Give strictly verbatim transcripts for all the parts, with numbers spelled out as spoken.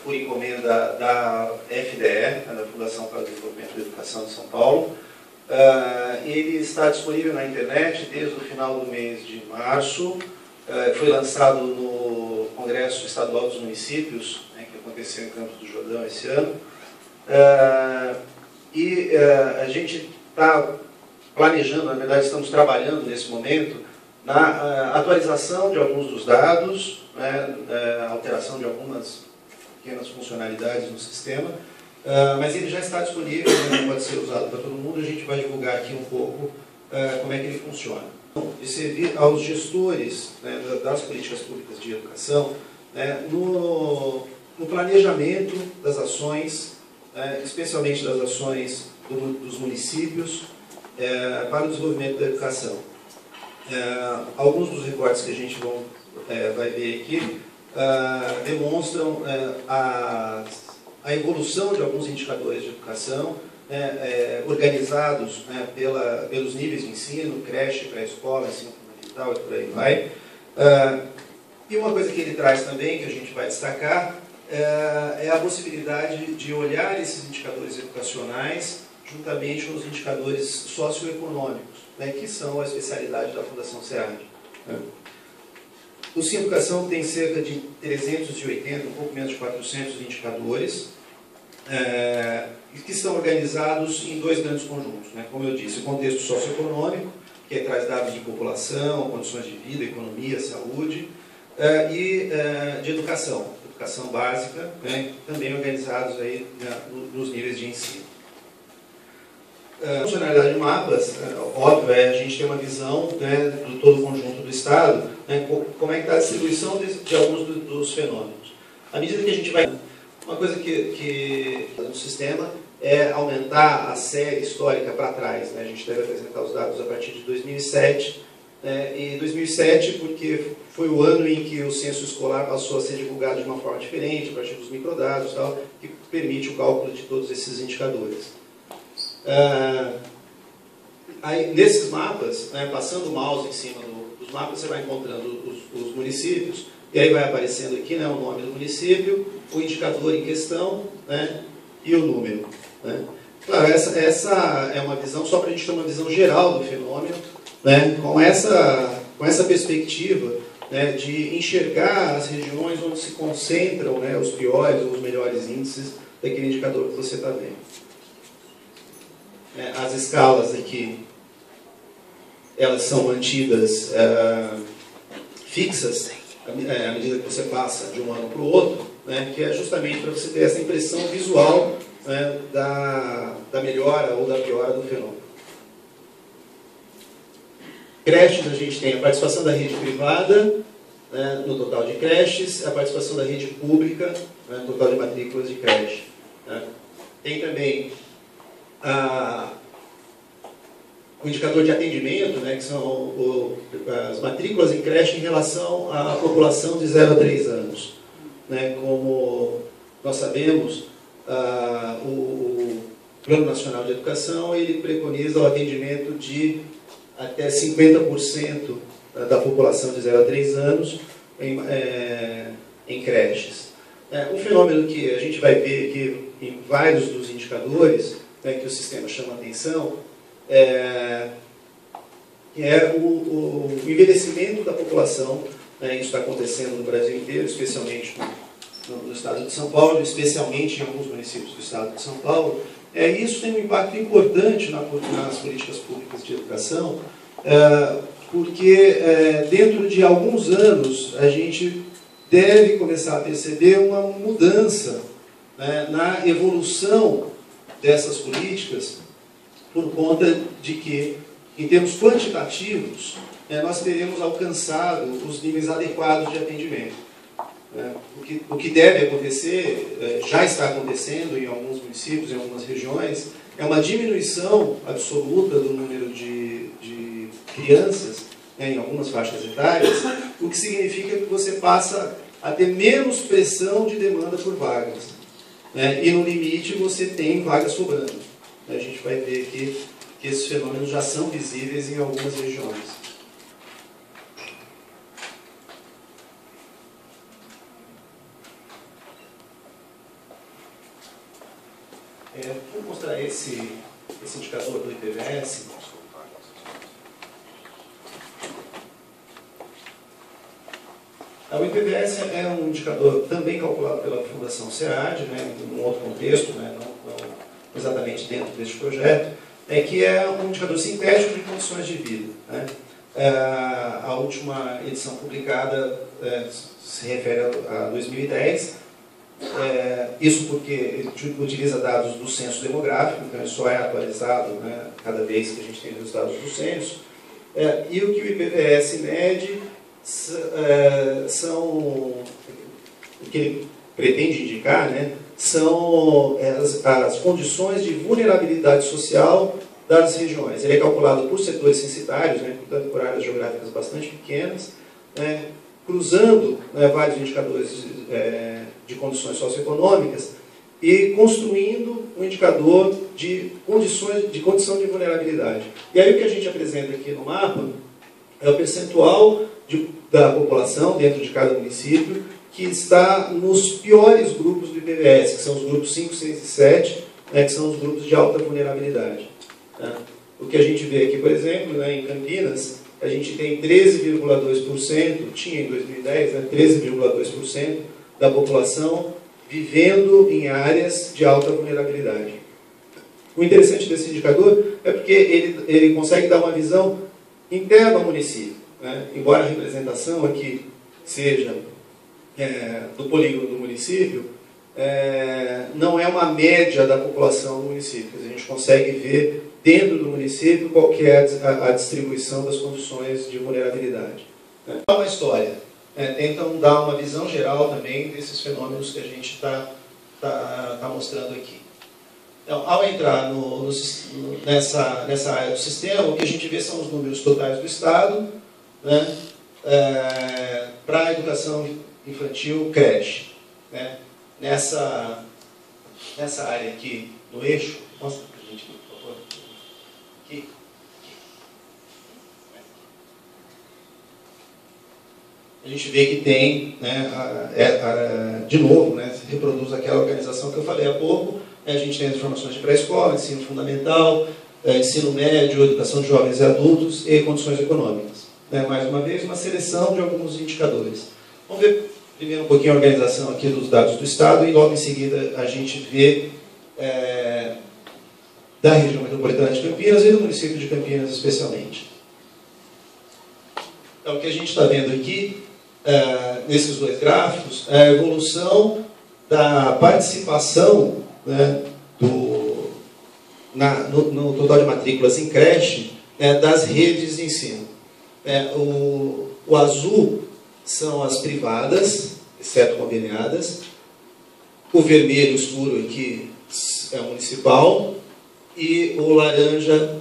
por encomenda da F D E, da Fundação para o Desenvolvimento da Educação de São Paulo. Uh, ele está disponível na internet desde o final do mês de março. Uh, foi lançado no Congresso Estadual dos Municípios, né, que aconteceu em Campos do Jordão esse ano. Uh, e uh, a gente está planejando, na verdade estamos trabalhando nesse momento, na uh, atualização de alguns dos dados, né, uh, alteração de algumas pequenas funcionalidades no sistema, uh, mas ele já está disponível, né, pode ser usado para todo mundo. A gente vai divulgar aqui um pouco uh, como é que ele funciona. De servir aos gestores, né, das políticas públicas de educação, né, no, no planejamento das ações, né, especialmente das ações do, dos municípios, é, para o desenvolvimento da educação. É, alguns dos recortes que a gente vão, é, vai ver aqui é, demonstram é, a, a evolução de alguns indicadores de educação, né, é, organizados, né, pela, pelos níveis de ensino, creche, pré-escola, ensino fundamental e por aí vai. É, e uma coisa que ele traz também, que a gente vai destacar, é, é a possibilidade de olhar esses indicadores educacionais juntamente com os indicadores socioeconômicos, né, que são a especialidade da Fundação SEAD. Né. O Sim Educação tem cerca de trezentos e oitenta, um pouco menos de quatrocentos indicadores, é, que estão organizados em dois grandes conjuntos, né, como eu disse, o contexto socioeconômico, que traz dados de população, condições de vida, economia, saúde, é, e é, de educação, educação básica, né, também organizados aí, né, nos níveis de ensino. A funcionalidade de mapas, óbvio, é a gente ter uma visão, né, de todo o conjunto do Estado, né, como é que está a distribuição de, de alguns do, dos fenômenos. À medida que a gente vai... Uma coisa que, que no sistema é aumentar a série histórica para trás. Né? A gente deve apresentar os dados a partir de dois mil e sete. Né? E dois mil e sete porque foi o ano em que o censo escolar passou a ser divulgado de uma forma diferente, a partir dos microdados e tal, que permite o cálculo de todos esses indicadores. Uh, aí, nesses mapas, né, passando o mouse em cima do, dos mapas, você vai encontrando os, os municípios, e aí vai aparecendo aqui, né, o nome do município, o indicador em questão, né, e o número. Né. Claro, essa, essa é uma visão, só para a gente ter uma visão geral do fenômeno, né, com, essa, com essa perspectiva, né, de enxergar as regiões onde se concentram, né, os piores ou os melhores índices daquele indicador que você está vendo. As escalas aqui, elas são mantidas uh, fixas à medida que você passa de um ano para o outro, né, que é justamente para você ter essa impressão visual, né, da, da melhora ou da piora do fenômeno. Creches, a gente tem a participação da rede privada, né, no total de creches, a participação da rede pública, né, no total de matrículas de creche. Né. Tem também A, o indicador de atendimento, né, que são o, as matrículas em creche em relação à população de zero a três anos. Né, como nós sabemos, a, o, o Plano Nacional de Educação ele preconiza o atendimento de até cinquenta por cento da população de zero a três anos em, é, em creches. É, um fenômeno que a gente vai ver aqui em vários dos indicadores, né, que o sistema chama atenção, é, é o, o, o envelhecimento da população. Né, isso está acontecendo no Brasil inteiro, especialmente no, no estado de São Paulo, especialmente em alguns municípios do estado de São Paulo. É, isso tem um impacto importante na, nas políticas públicas de educação, é, porque é, dentro de alguns anos a gente deve começar a perceber uma mudança, né, na evolução dessas políticas, por conta de que, em termos quantitativos, é, nós teremos alcançado os níveis adequados de atendimento. É, o, que, o que deve acontecer, é, já está acontecendo em alguns municípios, em algumas regiões, é uma diminuição absoluta do número de, de crianças, né, em algumas faixas etárias, o que significa que você passa a ter menos pressão de demanda por vagas. Né, e no limite você tem vagas sobrando. A gente vai ver aqui que esses fenômenos já são visíveis em algumas regiões. É, vou mostrar esse, esse indicador do I P V E S. O I P V E S é um indicador também calculado pela Fundação SEAD, né, em um outro contexto, né, não, não exatamente dentro deste projeto, é que é um indicador sintético de condições de vida. Né? É, a última edição publicada é, se refere a dois mil e dez, é, isso porque ele utiliza dados do censo demográfico, então ele só é atualizado, né, cada vez que a gente tem os resultados do censo, é, e o que o I P V E S mede são, o que ele pretende indicar, né, são as, as condições de vulnerabilidade social das regiões. Ele é calculado por setores censitários, né, portanto por áreas geográficas bastante pequenas, né, cruzando, né, vários indicadores é, de condições socioeconômicas e construindo um indicador de, condições, de condição de vulnerabilidade. E aí o que a gente apresenta aqui no mapa é o percentual de, da população dentro de cada município que está nos piores grupos do I P V E S, que são os grupos cinco, seis e sete, né, que são os grupos de alta vulnerabilidade. Né? O que a gente vê aqui, por exemplo, né, em Campinas, a gente tem treze vírgula dois por cento, tinha em dois mil e dez, né, treze vírgula dois por cento da população vivendo em áreas de alta vulnerabilidade. O interessante desse indicador é porque ele, ele consegue dar uma visão interna ao município. Né? Embora a representação aqui seja é, do polígono do município, é, não é uma média da população do município. A gente consegue ver dentro do município qual que é a, a distribuição das condições de vulnerabilidade. Né? É uma história. É, tentam dar uma visão geral também desses fenômenos que a gente está tá, tá mostrando aqui. Então, ao entrar no, no, nessa, nessa área do sistema, o que a gente vê são os números totais do Estado, né, é, para a educação infantil, creche. Né? Nessa, nessa área aqui, no eixo, mostra para a gente, por favor. Aqui. A gente vê que tem, né, a, a, a, de novo, né, se reproduz aquela organização que eu falei há pouco. A gente tem as informações de pré-escola, ensino fundamental, ensino médio, educação de jovens e adultos e condições econômicas. Mais uma vez, uma seleção de alguns indicadores. Vamos ver primeiro um pouquinho a organização aqui dos dados do Estado e logo em seguida a gente vê é, da região metropolitana de Campinas e do município de Campinas especialmente. Então, o que a gente está vendo aqui, é, nesses dois gráficos, é a evolução da participação, né, do, na, no, no total de matrículas em creche, né, das redes de ensino. É, o, o azul são as privadas, exceto conveniadas. O vermelho escuro aqui é municipal. E o laranja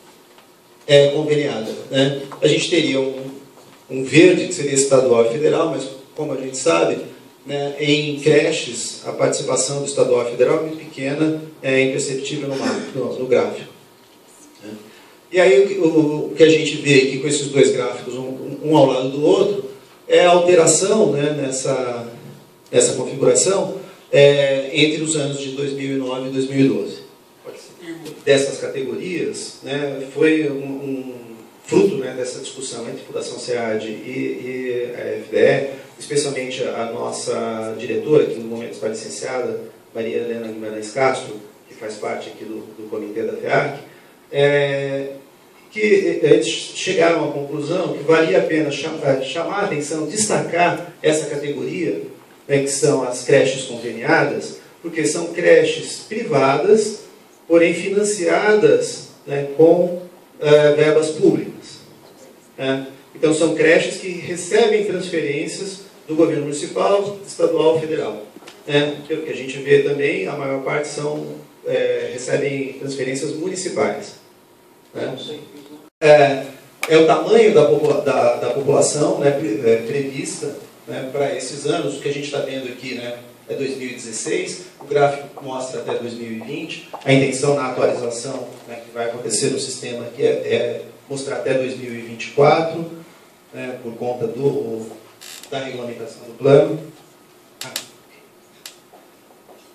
é conveniada. Né? A gente teria um, um verde, que seria estadual e federal, mas como a gente sabe, né, em creches, a participação do estadual e federal é muito pequena, é imperceptível no, mapa, no, no gráfico. Né? E aí o, o que a gente vê aqui com esses dois gráficos, um, um ao lado do outro, é a alteração, né, nessa, nessa configuração é, entre os anos de dois mil e nove e dois mil e doze. Dessas categorias, né, foi um, um fruto, né, dessa discussão entre a Fundação SEAD e, e a F D E, especialmente a nossa diretora, que no momento está licenciada, Maria Helena Guimarães Castro, que faz parte aqui do, do comitê da FEAC, é, que eles chegaram à conclusão que valia a pena chamar, chamar a atenção, destacar essa categoria, né, que são as creches conveniadas, porque são creches privadas, porém financiadas, né, com uh, verbas públicas. Né? Então, são creches que recebem transferências do governo municipal, estadual e federal. Né? O que a gente vê também, a maior parte são, é, recebem transferências municipais. Né? É, é o tamanho da, popula da, da população, né, prevista, né, para esses anos. O que a gente está vendo aqui, né, é dois mil e dezesseis, o gráfico mostra até dois mil e vinte, a intenção na atualização, né, que vai acontecer no sistema aqui é, é mostrar até dois mil e vinte e quatro, né, por conta do, da regulamentação do plano.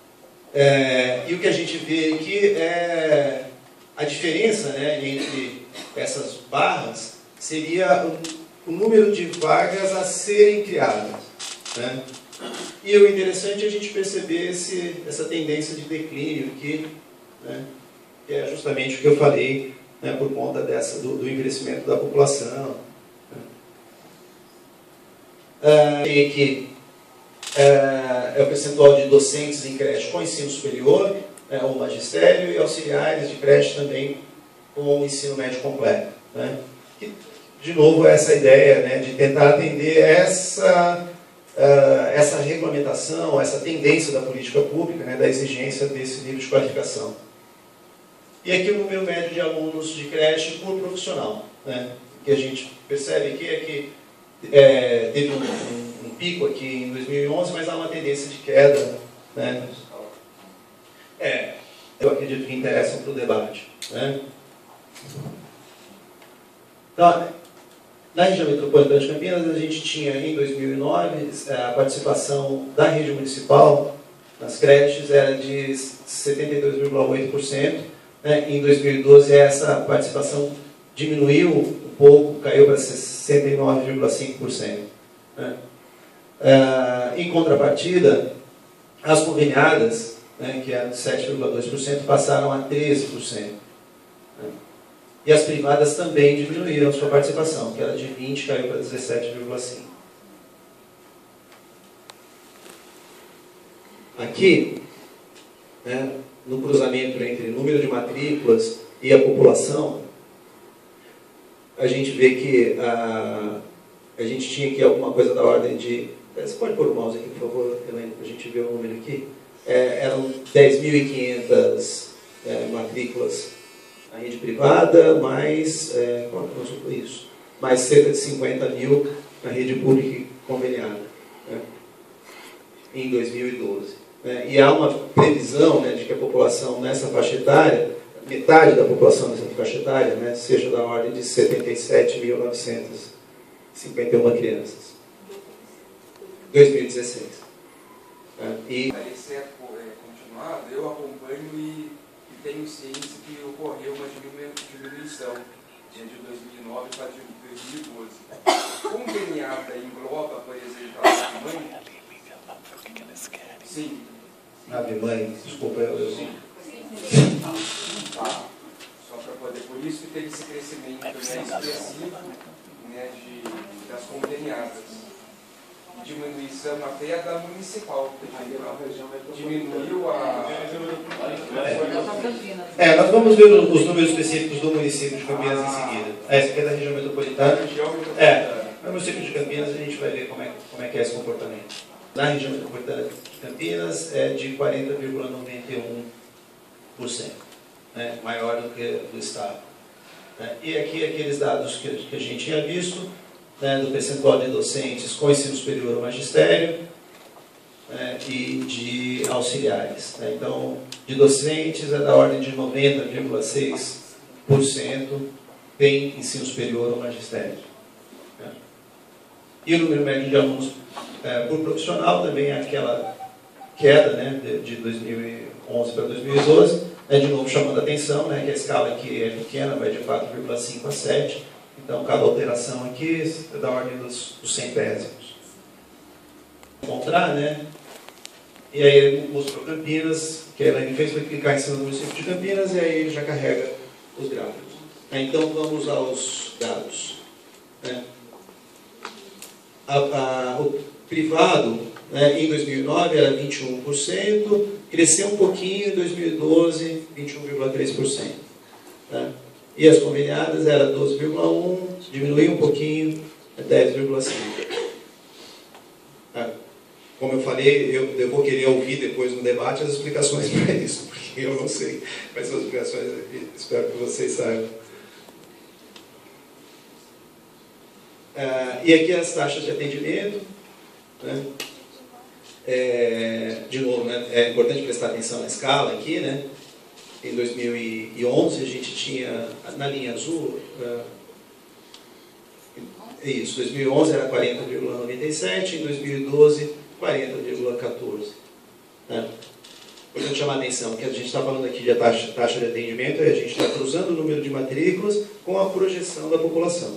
É, e o que a gente vê aqui é a diferença, né, entre essas barras seria o, o número de vagas a serem criadas, né? E o interessante é a gente perceber esse, essa tendência de declínio aqui, né, que é justamente o que eu falei, né, por conta dessa, do, do envelhecimento da população. Né. Ah, tem aqui é, é o percentual de docentes em creche com ensino superior, né, ou magistério, e auxiliares de creche também com o ensino médio completo. Né. Que, de novo, é essa ideia, né, de tentar atender essa... Uh, essa regulamentação, essa tendência da política pública, né, da exigência desse nível de qualificação. E aqui o número médio de alunos de creche por profissional. Né, o que a gente percebe aqui é que é, teve um, um, um pico aqui em dois mil e onze, mas há uma tendência de queda. Né. É, eu acredito que interessam para o debate. Né. Então, na região metropolitana de Campinas, a gente tinha, em dois mil e nove, a participação da rede municipal nas creches era de setenta e dois vírgula oito por cento. Né? Em dois mil e doze, essa participação diminuiu um pouco, caiu para sessenta e nove vírgula cinco por cento. Né? Ah, em contrapartida, as conveniadas, né, que eram de sete vírgula dois por cento, passaram a treze por cento. Né? E as privadas também diminuíram sua participação, que era de vinte por cento, caiu para dezessete vírgula cinco por cento. Aqui, né, no cruzamento entre o número de matrículas e a população, a gente vê que a, a gente tinha aqui alguma coisa da ordem de... Você pode pôr o mouse aqui, por favor, Elaine, para a gente ver o número aqui? É, eram dez mil e quinhentas é, matrículas na rede privada, mais, é, quanto foi isso? mais cerca de cinquenta mil na rede pública conveniada, né, em dois mil e doze. Né, e há uma previsão, né, de que a população nessa faixa etária, metade da população nessa faixa etária, né, seja da ordem de setenta e sete mil novecentas e cinquenta e uma crianças. dois mil e dezesseis. Né, e... Esse é continuado, eu acompanho e tenho ciência que ocorreu uma diminuição de dois mil e nove para dois mil e doze. Conveniada engloba, por exemplo, a Ave Mãe? Sim. Ave Mãe, desculpa, eu... eu... Sim. Tá. Só para poder, por isso que teve esse crescimento, né, expressivo, né, de, das conveniadas. Diminuição até da municipal. Diminuiu a... É, nós vamos ver os números específicos do município de Campinas em seguida. Essa aqui é da região metropolitana. É, no município de Campinas a gente vai ver como é, como é que é esse comportamento. Na região metropolitana de Campinas é de quarenta vírgula noventa e um por cento, né, maior do que do estado. E aqui aqueles dados que a gente tinha visto, né, do percentual de docentes com ensino superior ou magistério, né, e de auxiliares. Né. Então, de docentes é da ordem de noventa vírgula seis por cento tem ensino superior ou magistério. Né. E o número médio de alunos é, por profissional também é aquela queda, né, de, de dois mil e onze para dois mil e doze, né, de novo chamando a atenção, né, que a escala aqui é pequena, vai de quatro vírgula cinco a sete. Então, cada alteração aqui é da ordem dos, dos centésimos. Encontrar, né? E aí ele mostrou Campinas, que a Elaine fez, foi clicar em cima do município de Campinas, e aí ele já carrega os gráficos. Então, vamos aos dados. Né? A, a, o privado, né, em dois mil e nove, era vinte e um por cento, cresceu um pouquinho em dois mil e doze, vinte e um vírgula três por cento. Né? E as conveniadas era doze vírgula um por cento, diminuiu um pouquinho, dez vírgula cinco por cento. Ah, como eu falei, eu, eu vou querer ouvir depois no debate as explicações para isso, porque eu não sei quais são as explicações, espero que vocês saibam. Ah, e aqui as taxas de atendimento. Né? É, de novo, né, é importante prestar atenção na escala aqui, né? Em dois mil e onze a gente tinha, na linha azul, uh, isso, dois mil e onze era quarenta vírgula noventa e sete, em dois mil e doze, quarenta vírgula quatorze. Né? importante chamar a atenção, que a gente está falando aqui de taxa, taxa de atendimento, e a gente está cruzando o número de matrículas com a projeção da população.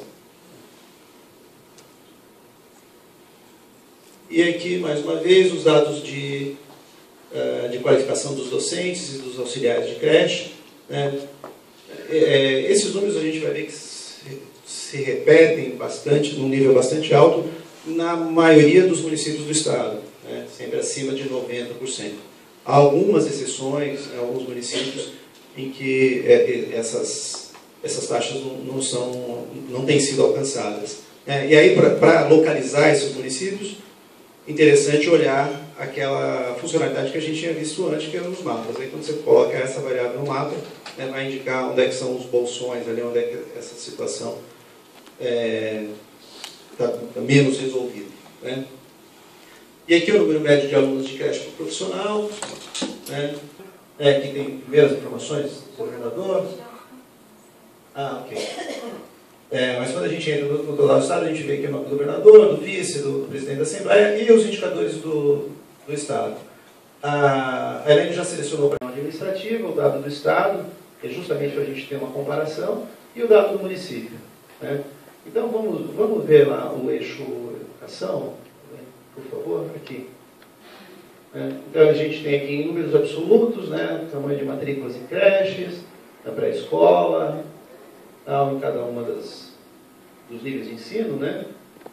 E aqui, mais uma vez, os dados de, uh, de qualificação dos docentes e dos auxiliares de creche. Né? É, esses números a gente vai ver que se, se repetem bastante, num nível bastante alto, na maioria dos municípios do estado, né? Sempre acima de noventa por cento. Há algumas exceções, em alguns municípios, em que é, essas, essas taxas não, não, são, não têm sido alcançadas. É, e aí, para localizar esses municípios, interessante olhar aquela funcionalidade que a gente tinha visto antes, que eram os mapas. Aí, quando você coloca essa variável no mapa, né, vai indicar onde é que são os bolsões, ali, onde é que essa situação está é, menos resolvida. Né? E aqui é o número médio de alunos de creche para profissional. Né? É, aqui tem primeiras informações do governador. Ah, ok. É, mas quando a gente entra no total do Estado, a gente vê aqui o nome do governador, do vice, do presidente da Assembleia e os indicadores do, do Estado. A Helene já selecionou para a administrativa o dado do Estado, que é justamente para a gente ter uma comparação, e o dado do município. Né? Então, vamos, vamos ver lá o eixo educação, por favor, aqui. É, então, a gente tem aqui em números absolutos, né, tamanho de matrículas em creches, na pré-escola, em cada uma das, dos níveis de ensino, né?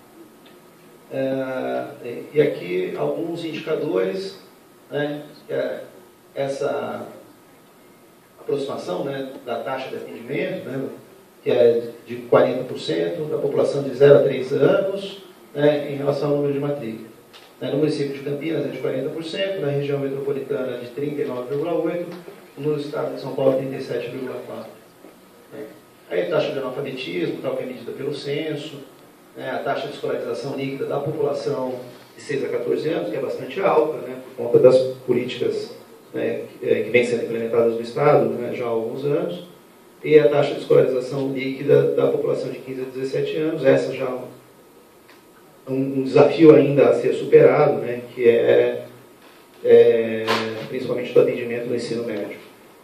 É, e aqui alguns indicadores, né? É essa aproximação, né, da taxa de atendimento, né, que é de quarenta por cento da população de zero a três anos, né, em relação ao número de matrícula. No município de Campinas é de quarenta por cento, na região metropolitana de trinta e nove vírgula oito por cento, no estado de São Paulo trinta e sete vírgula quatro por cento. Aí a taxa de analfabetismo, tal que é medida pelo censo, né, a taxa de escolarização líquida da população de seis a quatorze anos, que é bastante alta, né, por conta das políticas, né, que, que vêm sendo implementadas no estado, né, já há alguns anos, e a taxa de escolarização líquida da população de quinze a dezessete anos, essa já um, um desafio ainda a ser superado, né, que é, é principalmente do atendimento no ensino médio.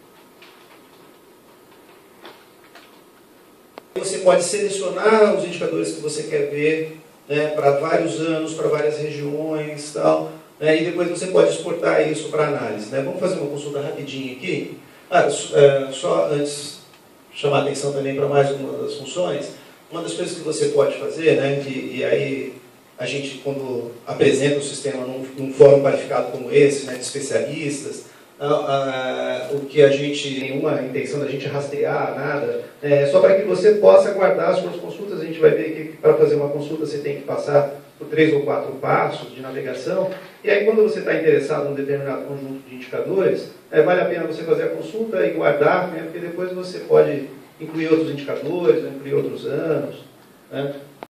Você pode selecionar os indicadores que você quer ver, né, para vários anos, para várias regiões, tal, né, e depois você pode exportar isso para análise. Né? Vamos fazer uma consulta rapidinho aqui. Ah, é, só antes chamar a atenção também para mais uma das funções. Uma das coisas que você pode fazer, né, que, e aí a gente, quando apresenta o sistema num, num fórum qualificado como esse, né, de especialistas, ah, ah, o que a gente, nenhuma intenção da gente rastrear, nada, é só para que você possa guardar as suas consultas. A gente vai ver que para fazer uma consulta você tem que passar por três ou quatro passos de navegação, e aí quando você está interessado num determinado conjunto de indicadores, é, vale a pena você fazer a consulta e guardar, né, porque depois você pode incluir outros indicadores, né, incluir outros anos, né.